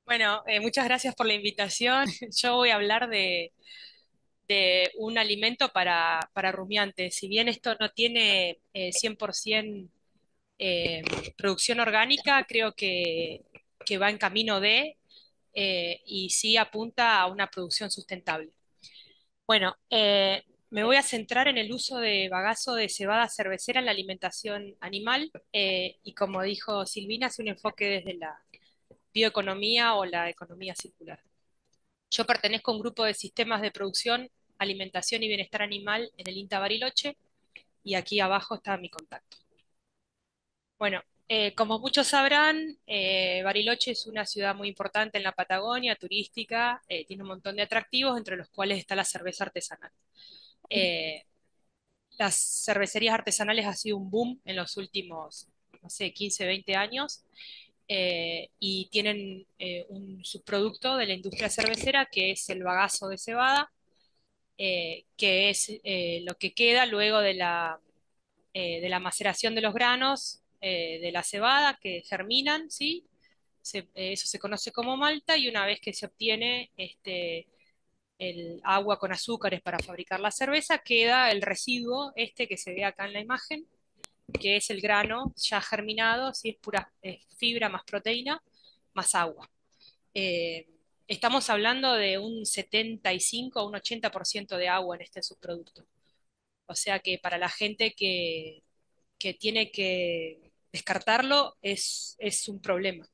Bueno, muchas gracias por la invitación. Yo voy a hablar de un alimento para rumiantes. Si bien esto no tiene 100% eh, producción orgánica, creo que va en camino y sí apunta a una producción sustentable. Bueno, me voy a centrar en el uso de bagazo de cebada cervecera en la alimentación animal y como dijo Silvina, hace un enfoque desde la bioeconomía o la economía circular. Yo pertenezco a un grupo de sistemas de producción, alimentación y bienestar animal en el INTA Bariloche y aquí abajo está mi contacto. Bueno, como muchos sabrán, Bariloche es una ciudad muy importante en la Patagonia, turística, tiene un montón de atractivos, entre los cuales está la cerveza artesanal. Eh, las cervecerías artesanales ha sido un boom en los últimos, no sé, 15, 20 años y tienen un subproducto de la industria cervecera que es el bagazo de cebada, que es lo que queda luego de la maceración de los granos de la cebada que germinan, ¿sí? Eso se conoce como malta y una vez que se obtiene el agua con azúcares para fabricar la cerveza, queda el residuo este que se ve acá en la imagen, que es el grano ya germinado, ¿sí? Es pura fibra más proteína más agua. Eh, Estamos hablando de un 75 o un 80% de agua en este subproducto. O sea que para la gente que tiene que descartarlo es un problema.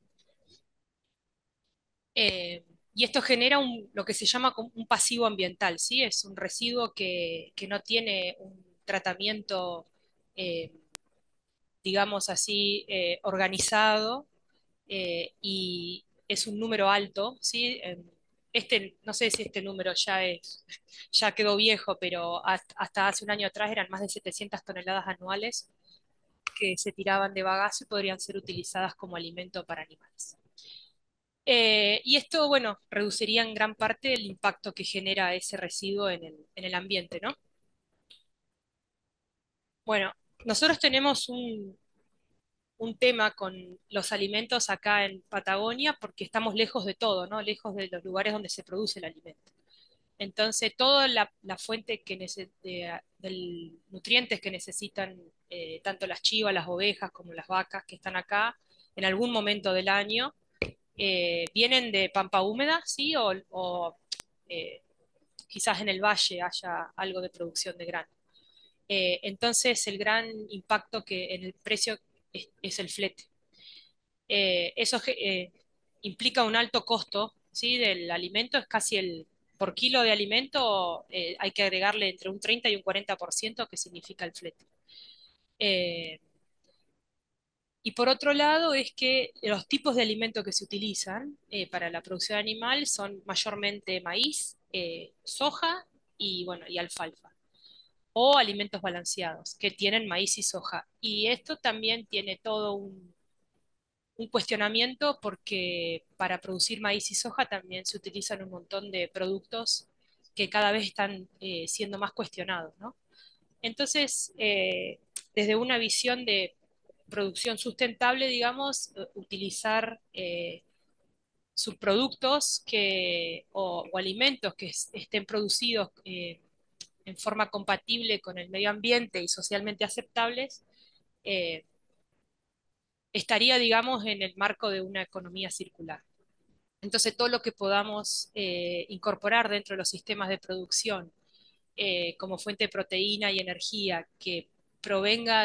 Y esto genera lo que se llama como un pasivo ambiental, ¿sí? Es un residuo que no tiene un tratamiento, eh, digamos así, organizado y es un número alto, ¿sí? No sé si este número ya quedó viejo, pero hasta hace un año atrás eran más de 700 toneladas anuales que se tiraban de bagazo y podrían ser utilizadas como alimento para animales. Y esto, bueno, reduciría en gran parte el impacto que genera ese residuo en el ambiente, ¿no? Bueno, nosotros tenemos un tema con los alimentos acá en Patagonia porque estamos lejos de todo, ¿no? Lejos de los lugares donde se produce el alimento. Entonces, toda la fuente del nutrientes que necesitan tanto las chivas, las ovejas como las vacas que están acá en algún momento del año, vienen de pampa húmeda, ¿sí? Eh, quizás en el valle haya algo de producción de grano. Entonces, el gran impacto que en el precio es el flete. Eso implica un alto costo, ¿sí? Del alimento, es casi por kilo de alimento hay que agregarle entre un 30 y un 40% que significa el flete. Eh, y por otro lado es que los tipos de alimento que se utilizan para la producción animal son mayormente maíz, soja y, bueno, y alfalfa, o alimentos balanceados que tienen maíz y soja. Y esto también tiene todo un cuestionamiento porque para producir maíz y soja también se utilizan un montón de productos que cada vez están siendo más cuestionados, ¿no? Entonces, desde una visión de producción sustentable, digamos, utilizar subproductos o alimentos que estén producidos en forma compatible con el medio ambiente y socialmente aceptables, eh, estaría, digamos, en el marco de una economía circular. Entonces, todo lo que podamos incorporar dentro de los sistemas de producción como fuente de proteína y energía que provenga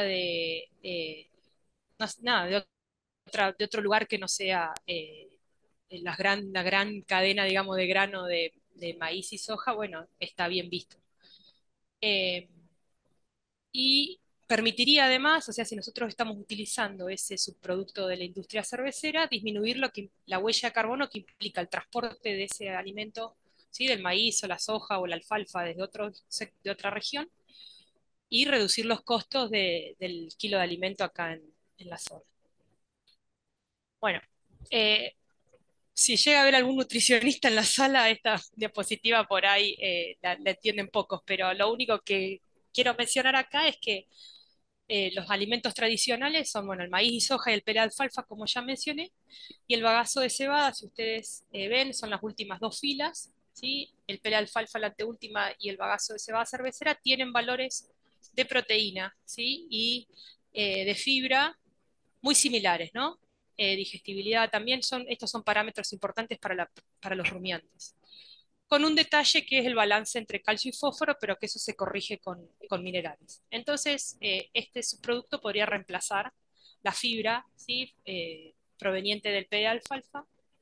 de otro lugar que no sea la gran cadena, digamos, de grano de maíz y soja, bueno, está bien visto. Eh, y permitiría además, o sea, si nosotros estamos utilizando ese subproducto de la industria cervecera, disminuir la huella de carbono que implica el transporte de ese alimento, ¿sí? Del maíz o la soja o la alfalfa desde de otra región y reducir los costos del kilo de alimento acá en la zona. Bueno, eh, si llega a haber algún nutricionista en la sala, esta diapositiva por ahí la entienden pocos, pero lo único que quiero mencionar acá es que los alimentos tradicionales son, bueno, el maíz y soja y el pera de alfalfa, como ya mencioné, y el bagazo de cebada, si ustedes ven, son las últimas dos filas, ¿sí? El pera de alfalfa, la anteúltima, y el bagazo de cebada cervecera tienen valores de proteína, ¿sí? Y de fibra muy similares, ¿no? Digestibilidad también estos son parámetros importantes para los rumiantes. Con un detalle que es el balance entre calcio y fósforo, pero que eso se corrige con minerales. Entonces, este subproducto podría reemplazar la fibra, ¿sí? Proveniente del pé de alfalfa,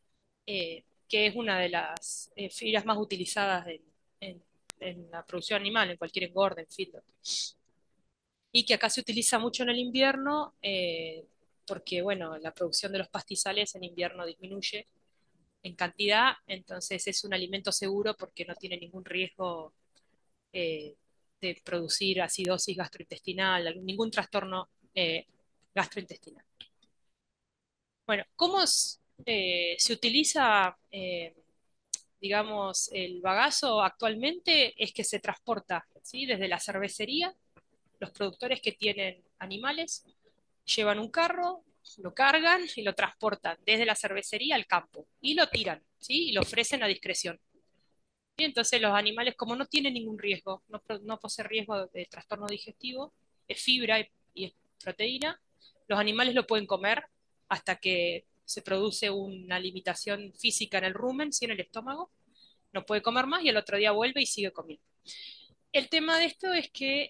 que es una de las fibras más utilizadas en, en la producción animal, en cualquier engorde, en feedlot, y que acá se utiliza mucho en el invierno, porque, bueno, la producción de los pastizales en invierno disminuye en cantidad, entonces es un alimento seguro porque no tiene ningún riesgo de producir acidosis gastrointestinal, ningún trastorno gastrointestinal. Bueno, ¿cómo se utiliza, digamos, el bagazo actualmente? Es que se transporta, ¿sí? Desde la cervecería, los productores que tienen animales llevan un carro, lo cargan y lo transportan desde la cervecería al campo y lo tiran, ¿sí? Y lo ofrecen a discreción. Y entonces los animales, como no tienen ningún riesgo, no posee riesgo de trastorno digestivo, es fibra y es proteína, los animales lo pueden comer hasta que se produce una limitación física en el rumen, sí, en el estómago, no puede comer más y el otro día vuelve y sigue comiendo. El tema de esto es que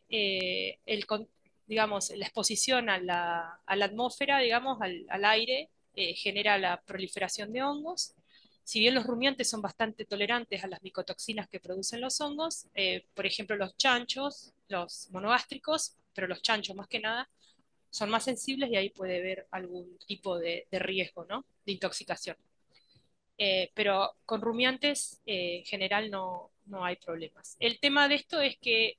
digamos, la exposición a la atmósfera, digamos, al aire, genera la proliferación de hongos. Si bien los rumiantes son bastante tolerantes a las micotoxinas que producen los hongos, por ejemplo, los chanchos, los monogástricos, pero los chanchos más que nada, son más sensibles y ahí puede haber algún tipo de riesgo, ¿no? De intoxicación. Pero con rumiantes en general no hay problemas. El tema de esto es que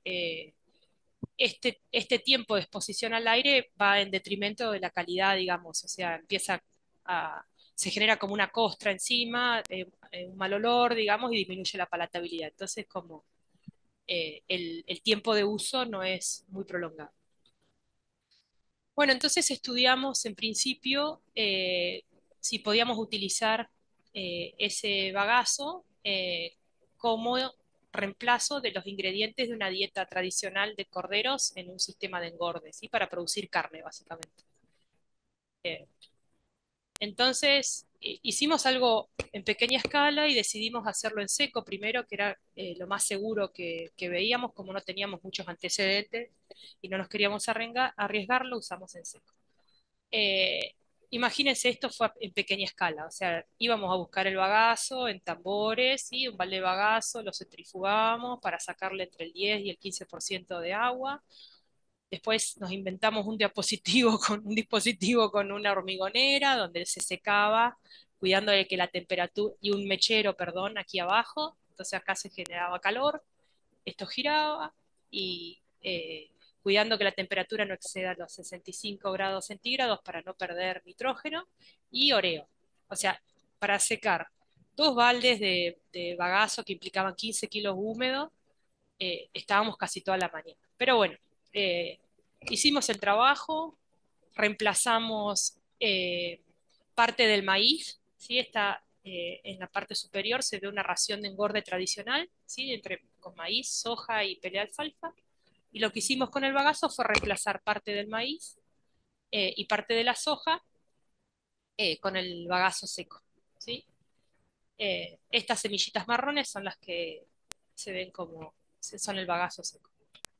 este tiempo de exposición al aire va en detrimento de la calidad, digamos, o sea, se genera como una costra encima, un mal olor, digamos, y disminuye la palatabilidad. Entonces, como el tiempo de uso no es muy prolongado. Bueno, entonces estudiamos en principio si podíamos utilizar ese bagazo como reemplazo de los ingredientes de una dieta tradicional de corderos en un sistema de engorde, ¿sí? Para producir carne, básicamente. Eh, entonces, hicimos algo en pequeña escala y decidimos hacerlo en seco primero, que era lo más seguro que veíamos, como no teníamos muchos antecedentes y no nos queríamos arriesgar, lo usamos en seco. Eh, Imagínense, esto fue en pequeña escala, o sea, íbamos a buscar el bagazo en tambores, ¿sí? Un balde de bagazo, lo centrifugábamos para sacarle entre el 10 y el 15% de agua. Después nos inventamos un dispositivo con una hormigonera donde se secaba, cuidando de que la temperatura, y un mechero, perdón, aquí abajo, entonces acá se generaba calor, esto giraba y cuidando que la temperatura no exceda los 65 grados centígrados para no perder nitrógeno y oreo. O sea, para secar dos baldes de bagazo que implicaban 15 kilos húmedos, estábamos casi toda la mañana. Pero bueno, hicimos el trabajo, reemplazamos parte del maíz, ¿sí? Está en la parte superior, se ve una ración de engorde tradicional, ¿sí? Con maíz, soja y pelea alfalfa. Y lo que hicimos con el bagazo fue reemplazar parte del maíz y parte de la soja con el bagazo seco, ¿sí? Estas semillitas marrones son las que se ven como son el bagazo seco.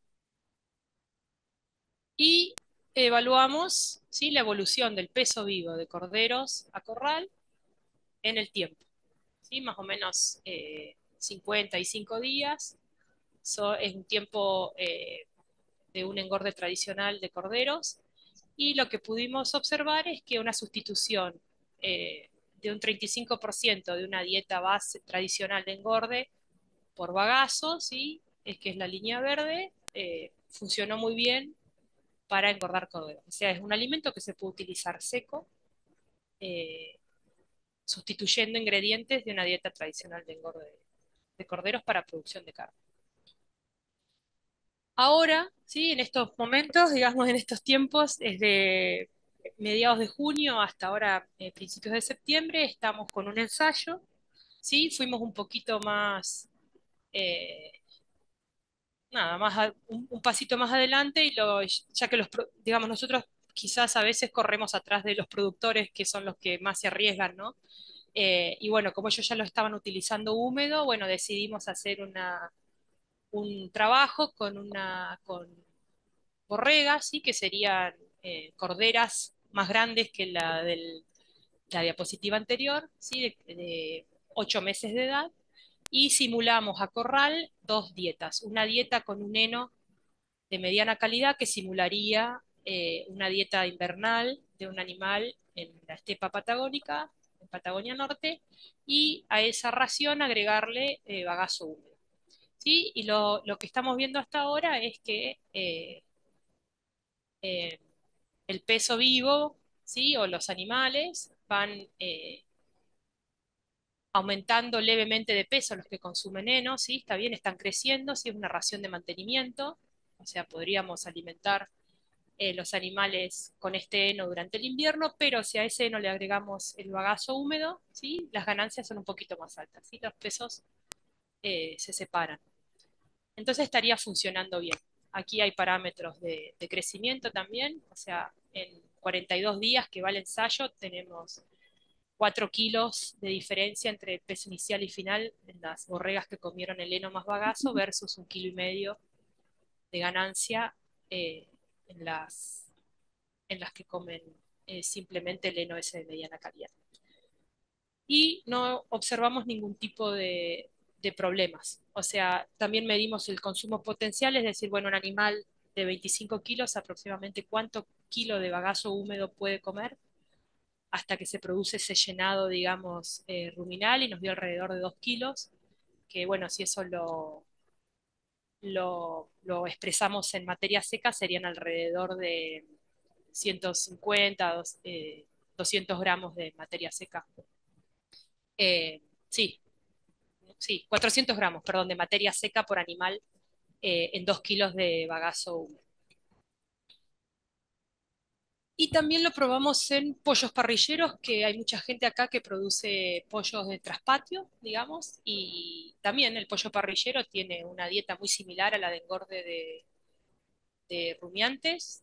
Y evaluamos, ¿sí? La evolución del peso vivo de corderos a corral en el tiempo, ¿sí? Más o menos 55 días. Es un tiempo de un engorde tradicional de corderos. Y lo que pudimos observar es que una sustitución de un 35% de una dieta base tradicional de engorde por bagazo, ¿sí? Es que es la línea verde, funcionó muy bien para engordar corderos. O sea, es un alimento que se puede utilizar seco, eh, sustituyendo ingredientes de una dieta tradicional de engorde de corderos para producción de carne. Ahora, sí, en estos momentos, digamos, en estos tiempos, desde mediados de junio hasta ahora, principios de septiembre, estamos con un ensayo, sí, fuimos un poquito más, eh, nada, un pasito más adelante y ya que digamos, nosotros quizás a veces corremos atrás de los productores que son los que más se arriesgan, ¿no? Y bueno, como ellos ya lo estaban utilizando húmedo, bueno, decidimos hacer un trabajo con borregas, ¿sí? Que serían corderas más grandes que la diapositiva anterior, ¿sí? De 8 meses de edad, y simulamos a corral dos dietas. Una dieta con un heno de mediana calidad que simularía una dieta invernal de un animal en la estepa patagónica, en Patagonia Norte, y a esa ración agregarle bagazo húmedo. ¿Sí? Y lo que estamos viendo hasta ahora es que eh, el peso vivo, ¿sí? O los animales van aumentando levemente de peso los que consumen heno, ¿sí? Está bien, están creciendo, sí es una ración de mantenimiento, o sea, podríamos alimentar los animales con este heno durante el invierno, pero si a ese heno le agregamos el bagazo húmedo, ¿sí? Las ganancias son un poquito más altas, ¿sí? Los pesos se separan. Entonces estaría funcionando bien. Aquí hay parámetros de crecimiento también, o sea, en 42 días que va el ensayo tenemos 4 kilos de diferencia entre el peso inicial y final en las borregas que comieron el heno más bagazo versus 1,5 kilos de ganancia eh, en las que comen simplemente el heno ese de mediana calidad. Y no observamos ningún tipo de problemas. O sea, también medimos el consumo potencial, es decir, bueno, un animal de 25 kilos, aproximadamente cuánto kilo de bagazo húmedo puede comer hasta que se produce ese llenado, digamos, ruminal y nos dio alrededor de 2 kilos, que bueno, si eso lo expresamos en materia seca serían alrededor de 150, 200 gramos de materia seca. Eh, sí, sí, 400 gramos, perdón, de materia seca por animal en 2 kilos de bagazo húmedo. Y también lo probamos en pollos parrilleros, que hay mucha gente acá que produce pollos de traspatio, digamos, y también el pollo parrillero tiene una dieta muy similar a la de engorde de rumiantes,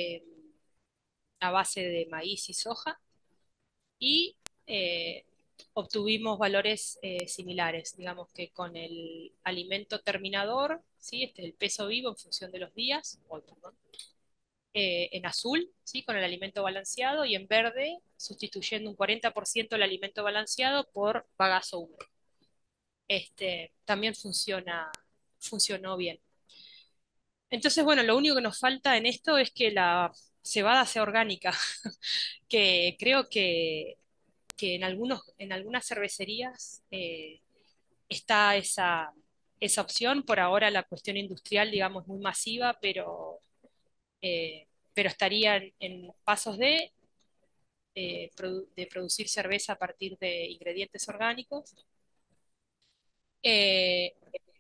a base de maíz y soja, y obtuvimos valores similares, digamos que con el alimento terminador, ¿sí? Este es el peso vivo en función de los días, perdón, en azul, ¿sí? Con el alimento balanceado, y en verde, sustituyendo un 40% del alimento balanceado por bagazo húmedo. También funcionó bien. Entonces, bueno, lo único que nos falta en esto es que la cebada sea orgánica, que creo que en algunas cervecerías está esa opción. Por ahora la cuestión industrial, digamos, muy masiva, pero estaría en pasos de producir cerveza a partir de ingredientes orgánicos. Eh,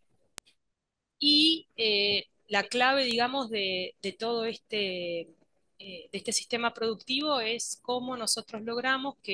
y la clave, digamos, de todo de este sistema productivo es cómo nosotros logramos que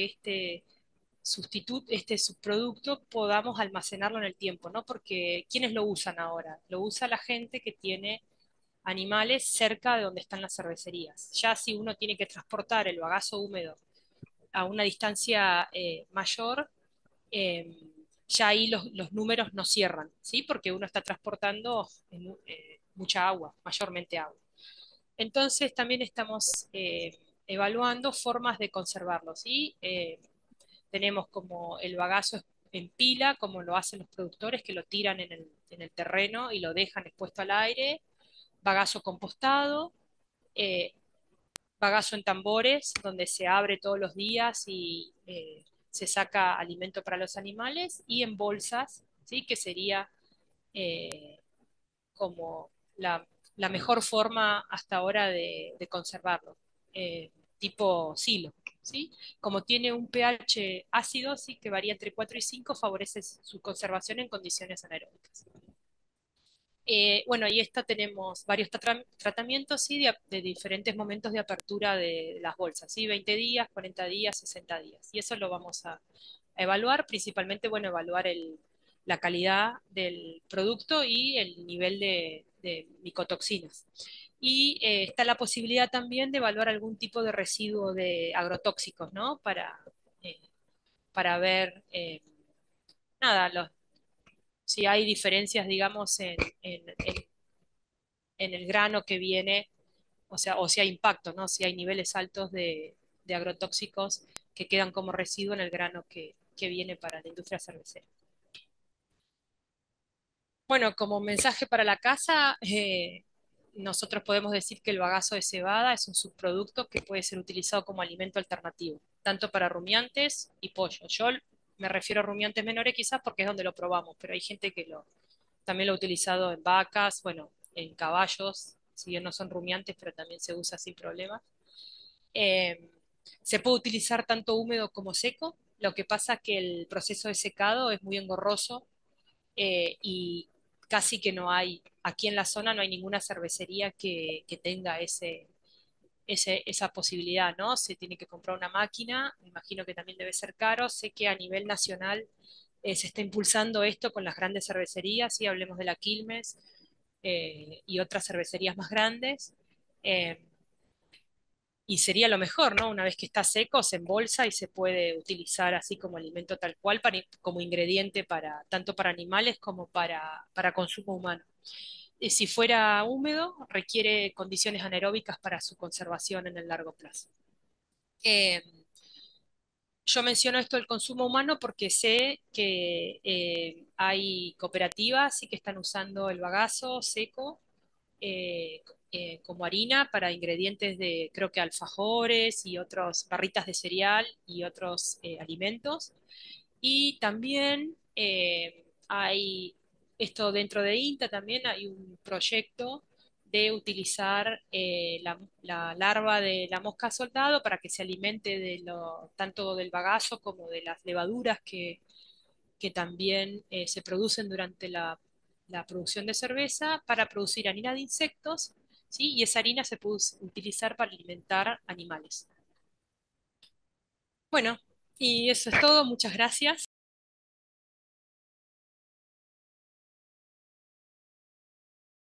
este subproducto podamos almacenarlo en el tiempo, ¿no? Porque ¿quiénes lo usan ahora? Lo usa la gente que tiene animales cerca de donde están las cervecerías. Ya si uno tiene que transportar el bagazo húmedo a una distancia mayor, eh, ya ahí los números no cierran, ¿sí? Porque uno está transportando mucha agua, mayormente agua. Entonces también estamos evaluando formas de conservarlo, ¿sí? Tenemos como el bagazo en pila, como lo hacen los productores, que lo tiran en el terreno y lo dejan expuesto al aire, bagazo compostado, eh, bagazo en tambores, donde se abre todos los días y se saca alimento para los animales, y en bolsas, ¿sí? Que sería eh, como la mejor forma hasta ahora de conservarlo, tipo silo. ¿Sí? Como tiene un pH ácido, sí, que varía entre 4 y 5, favorece su conservación en condiciones anaeróbicas. Bueno, y esta tenemos varios tratamientos, sí, de diferentes momentos de apertura de las bolsas, ¿sí? 20 días, 40 días, 60 días. Y eso lo vamos a evaluar, principalmente, bueno, evaluar la calidad del producto y el nivel de micotoxinas. Y está la posibilidad también de evaluar algún tipo de residuo de agrotóxicos, ¿no? Eh, para ver, nada, si hay diferencias, digamos, en el grano que viene, o si hay impacto, ¿no? Si hay niveles altos de agrotóxicos que quedan como residuo en el grano que viene para la industria cervecera. Bueno, como mensaje para la casa, nosotros podemos decir que el bagazo de cebada es un subproducto que puede ser utilizado como alimento alternativo, tanto para rumiantes y pollo. Yo me refiero a rumiantes menores quizás porque es donde lo probamos, pero hay gente que también lo ha utilizado en vacas, bueno, en caballos, si bien no son rumiantes, pero también se usa sin problema. Eh, Se puede utilizar tanto húmedo como seco, lo que pasa que el proceso de secado es muy engorroso y casi que no hay, aquí en la zona no hay ninguna cervecería que tenga esa posibilidad, ¿no? Se tiene que comprar una máquina, me imagino que también debe ser caro, sé que a nivel nacional se está impulsando esto con las grandes cervecerías, sí, hablemos de la Quilmes y otras cervecerías más grandes. eh, y sería lo mejor, ¿no? Una vez que está seco, se embolsa y se puede utilizar así como alimento tal cual, como ingrediente tanto para animales como para consumo humano. Si fuera húmedo, requiere condiciones anaeróbicas para su conservación en el largo plazo. Eh, yo menciono esto del consumo humano porque sé que hay cooperativas sí que están usando el bagazo seco eh, como harina para ingredientes de, creo que alfajores y otras barritas de cereal y otros alimentos. Y también hay esto dentro de INTA, también hay un proyecto de utilizar la larva de la mosca soldado para que se alimente tanto del bagazo como de las levaduras que también se producen durante la producción de cerveza para producir harina de insectos, ¿sí? Y esa harina se puede utilizar para alimentar animales. Bueno, y eso es todo. Muchas gracias.